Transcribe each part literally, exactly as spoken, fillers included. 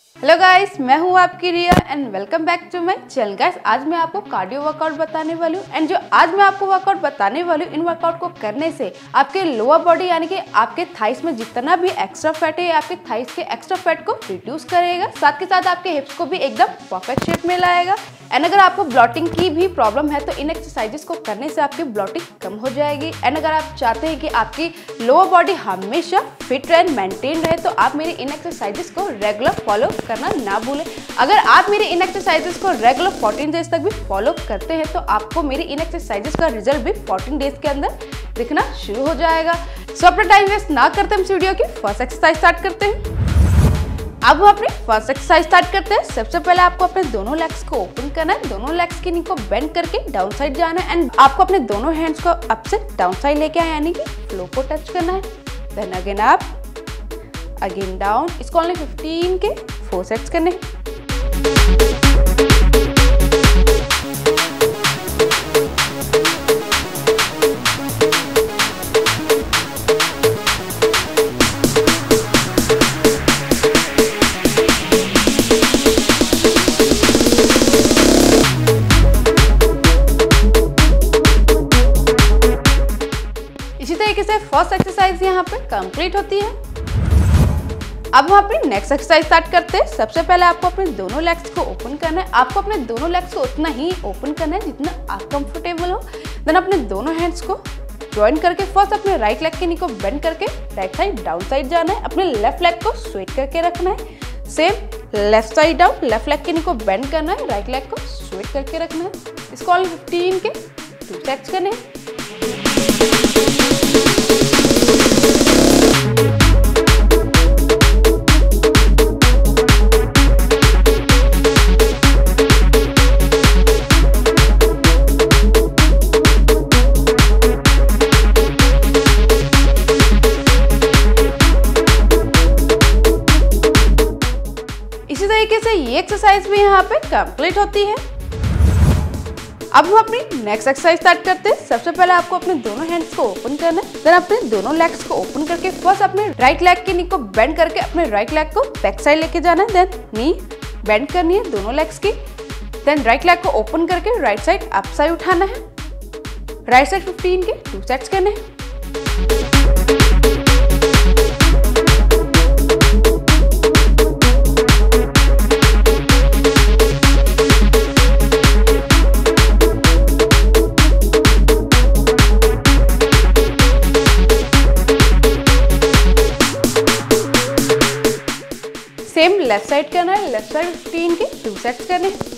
Hello guys, मैं हूँ आपकी Riya and welcome back to my channel. Guys, आज मैं आपको कार्डियो वर्कआउट बताने वाली हूँ एंड जो आज मैं आपको वर्कआउट बताने वाली हूँ, इन वर्कआउट को करने से आपके लोअर बॉडी यानी कि आपके थाइस में जितना भी एक्स्ट्रा फैट है, आपके थाइस के एक्स्ट्रा फैट को रिड्यूस करेगा, साथ के साथ आपके हिप्स को भी एकदम परफेक्ट शेप में लाएगा। एंड अगर आपको ब्लॉटिंग की भी प्रॉब्लम है तो इन एक्सरसाइजेस को करने से आपकी ब्लॉटिंग कम हो जाएगी। एंड अगर आप चाहते हैं कि आपकी लोअर बॉडी हमेशा फिट एंड मेंटेन रहे तो आप मेरी इन एक्सरसाइजेस को रेगुलर फॉलो करना ना भूलें। अगर आप मेरी इन एक्सरसाइजेस को रेगुलर फोर्टीन डेज तक भी फॉलो करते हैं तो आपको मेरी इन एक्सरसाइजेस का रिजल्ट भी फोर्टीन डेज के अंदर दिखना शुरू हो जाएगा। सो अपना टाइम वेस्ट ना करते हम इस वीडियो की फर्स्ट एक्सरसाइज स्टार्ट करते हैं। अब हम अपनी फर्स्ट एक्सरसाइज स्टार्ट करते हैं। सबसे पहले आपको अपने दोनों लेग्स को ओपन करना है, दोनों लेग्स की नी को बेंड करके डाउन साइड जाना है एंड आपको अपने दोनों हैंड्स को अप से डाउन साइड लेके आए यानी कि फ्लो को टच करना है। Then again up, again down. इसको ओनली फिफ्टीन के फोर सेट्स करने हैं। इसी तरीके से फर्स्ट एक्सरसाइज यहाँ पे कंप्लीट होती है। अब हम अपनी नेक्स्ट एक्सरसाइज स्टार्ट करते हैं। सबसे पहले आपको अपने दोनों लेग्स को ओपन करना है। आपको अपने दोनों लेग्स को उतना ही ओपन करना है जितना आप कंफर्टेबल हो। देन अपने दोनों हैंड्स को ज्वाइन करके फर्स्ट अपने राइट लेग के नी को बेंड करके राइट साइड डाउन साइड जाना है। अपने लेफ्ट लेग को स्ट्रेट करके रखना है। Same left side down, left leg के नी को बेंड करना है, राइट लेग को स्ट्रेट करके रखना है। इसको ओनली फिफ्टीन के टू सेट्स करने हैं। इसी तरीके से ये एक्सरसाइज भी यहाँ पे कंप्लीट होती है। अब हम अपनी नेक्स्ट एक्सरसाइज स्टार्ट करते हैं। सबसे पहले आपको अपने दोनों हैंड्स को ओपन करना है। देन अपने दोनों लेग्स को ओपन करके फर्स्ट अपने राइट लेग की नी को बेंड करके अपने राइट लेग को बैक साइड लेके जाना है। देन नी बेंड करनी है दोनों लेग्स की। देन राइट लेग को ओपन करके राइट साइड अप साइड उठाना है। राइट साइड फिफ्टीन के टू सेट्स करने हैं। सेम लेफ्ट साइड करना है। लेफ्ट साइड फिफ्टीन के टू सेट्स करने हैं।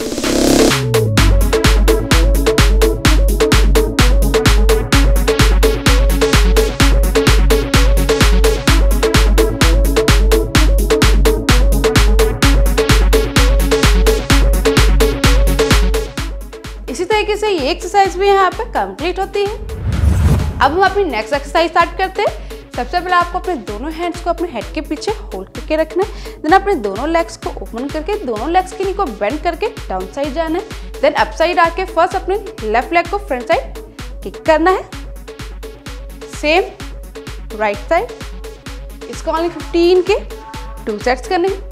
इसी तरीके से ये एक्सरसाइज भी यहाँ पे कंप्लीट होती है। अब हम अपनी नेक्स्ट एक्सरसाइज स्टार्ट करते हैं। सबसे पहले आपको अपने दोनों हैंड्स को अपने हेड के पीछे होल्ड करके रखना है। देन अपने दोनों लेग्स को ओपन करके दोनों लेग्स की नी को बेंड करके डाउन साइड जाना है। देन अप साइड आके फर्स्ट अपने लेफ्ट लेग को फ्रंट साइड किक करना है। Same right side. इसको ओनली फिफ्टीन के टू सेट्स करने हैं।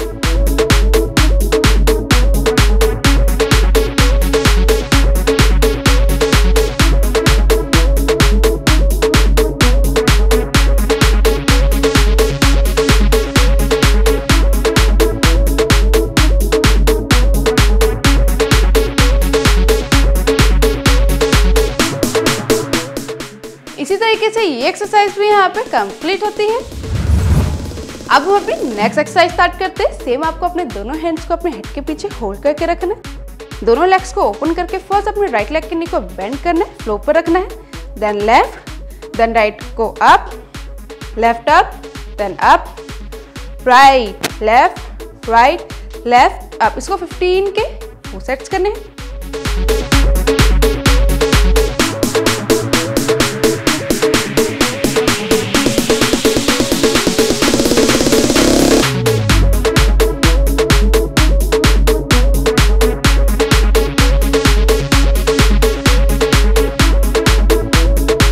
इसी तरीके से ये एक्सरसाइज भी यहाँ पे कंप्लीट होती है। अब हम अपनी नेक्स्ट एक्सरसाइज स्टार्ट करते हैं। सेम आपको अपने दोनों हैंड्स को अपने हेड के पीछे होल्ड करके रखना है। दोनों लेग्स को ओपन करके फर्स्ट अपने राइट लेग की नी को बेंड करना है, फ्लो पर रखना है। देन लेफ्ट, देन राइट को up, left up, then up, right left, right left up. इसको फिफ्टीन के फोर सेट्स करने हैं।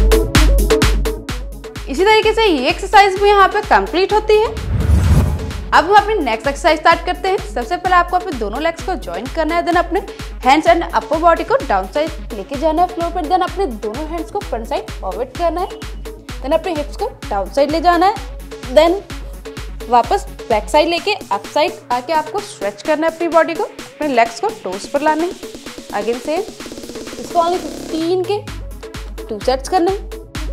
इसी तरीके से ये एक्सरसाइज भी यहाँ पे कंप्लीट होती है। अब हम अपनी नेक्स्ट एक्सरसाइज स्टार्ट करते हैं। सबसे पहले आपको अपने दोनों लेग्स को ज्वाइन करना है, देन अपने हैंड्स एंड अपर बॉडी को डाउन साइड लेके जाना है फ्लोर पर, देन अपने दोनों हैंड्स को फ्रंट साइड फॉरवर्ड करना है, देन अपने हिप्स को डाउन साइड ले जाना है, देन वापस बैक साइड लेके अप साइड आके आपको स्ट्रेच करना है अपनी बॉडी को, अपने लेग्स को टोस पर लाने हैं। अगेन सेम, इसको ओनली फिफ्टीन के टू सेट्स करने हैं।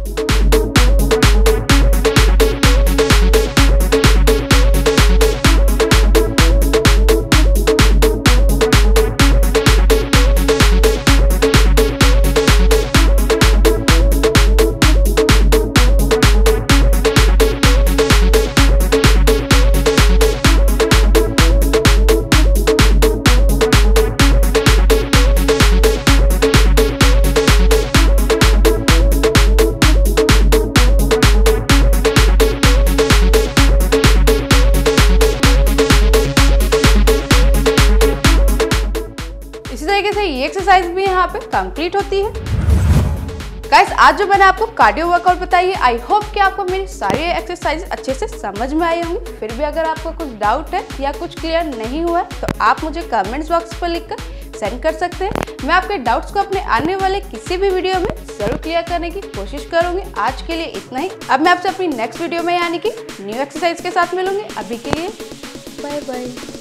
इसी तरीके से ये एक्सरसाइज भी यहाँ पे कंप्लीट होती है। गाइस, आज जो मैंने आपको कार्डियो वर्कआउट बताई है, आई होप कि आपको मेरी सारी एक्सरसाइज अच्छे से समझ में आई होंगी। फिर भी अगर आपको कुछ डाउट है या कुछ क्लियर नहीं हुआ है तो आप मुझे कमेंट्स बॉक्स पर लिखकर सेंड कर सकते हैं। मैं आपके डाउट्स को अपने आने वाले किसी भी वीडियो में जरूर क्लियर करने की कोशिश करूंगी। आज के लिए इतना ही। अब मैं आपसे अपनी नेक्स्ट वीडियो में यानी कि न्यू एक्सरसाइज के साथ मिलूंगी। अभी के लिए बाय बाय।